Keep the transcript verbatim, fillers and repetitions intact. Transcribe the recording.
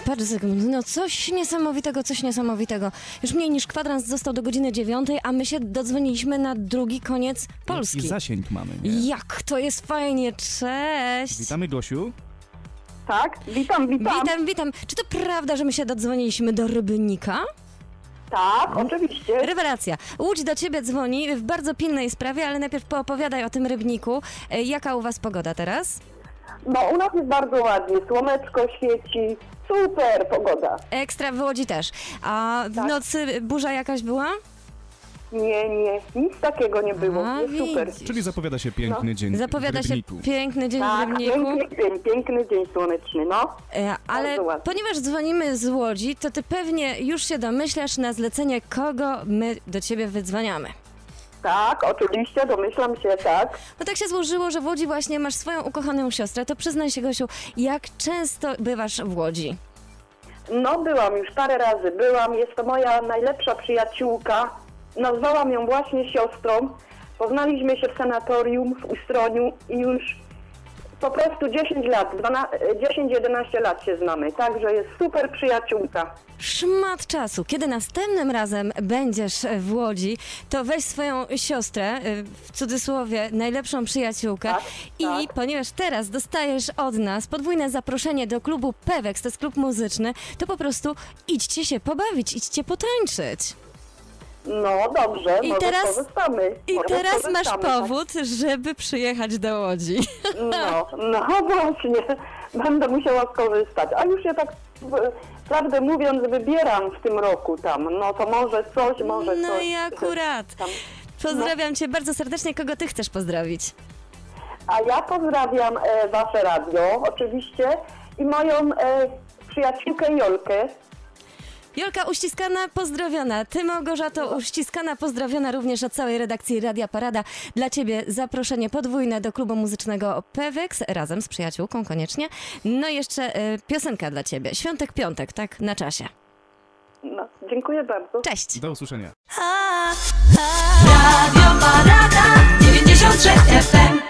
patrz Zygmunt, no coś niesamowitego, coś niesamowitego. Już mniej niż kwadrans został do godziny dziewiątej, a my się dodzwoniliśmy na drugi koniec Polski. I zasięg mamy, nie? Jak to jest fajnie, cześć! Witamy, Gosiu. Tak, witam, witam. Witam, witam. Czy to prawda, że my się dodzwoniliśmy do Rybnika? Tak, oczywiście. Rewelacja. Łódź do ciebie dzwoni w bardzo pilnej sprawie, ale najpierw poopowiadaj o tym Rybniku. E, Jaka u was pogoda teraz? No, u nas jest bardzo ładnie, słoneczko świeci, super pogoda. Ekstra, w Łodzi też. A w Tak. nocy burza jakaś była? Nie, nie, nic takiego nie było, A, jest super. widzisz. Czyli zapowiada się piękny No. dzień Zapowiada w się Rybniku. piękny dzień w Tak, Rybniku. piękny dzień, piękny dzień słoneczny, no. E, Ale Bardzo ładnie. ponieważ dzwonimy z Łodzi, to ty pewnie już się domyślasz na zlecenie, kogo my do ciebie wydzwaniamy. Tak, oczywiście, domyślam się, tak. No tak się złożyło, że w Łodzi właśnie masz swoją ukochaną siostrę, to przyznaj się, Gosiu, jak często bywasz w Łodzi? No, byłam już parę razy, byłam, jest to moja najlepsza przyjaciółka. Nazwałam ją właśnie siostrą. Poznaliśmy się w sanatorium w Ustroniu i już po prostu dziesięć lat, dziesięć jedenaście lat się znamy, także jest super przyjaciółka. Szmat czasu. Kiedy następnym razem będziesz w Łodzi, to weź swoją siostrę, y, w cudzysłowie najlepszą przyjaciółkę Tak, i tak. ponieważ teraz dostajesz od nas podwójne zaproszenie do klubu Pewex, to jest klub muzyczny, to po prostu idźcie się pobawić, idźcie potańczyć. No dobrze, I może teraz- skorzystamy. I może teraz masz skorzystamy, tak. powód, żeby przyjechać do Łodzi. No, no właśnie, będę musiała skorzystać. A już się tak w- prawdę mówiąc wybieram w tym roku tam. No to może coś, może No coś. i akurat. Tam. Pozdrawiam cię bardzo serdecznie. Kogo ty chcesz pozdrowić? A ja pozdrawiam e, wasze radio oczywiście i moją e, przyjaciółkę Jolkę. Jolka uściskana, pozdrowiona. Ty, Małgorzato, uściskana, pozdrowiona również od całej redakcji Radia Parada. Dla ciebie zaproszenie podwójne do klubu muzycznego Pewex, razem z przyjaciółką koniecznie. No i jeszcze y, piosenka dla ciebie. Świątek, piątek, tak na czasie. No, dziękuję bardzo. Cześć! Do usłyszenia. Radio Parada dziewięćdziesiąt trzy F M.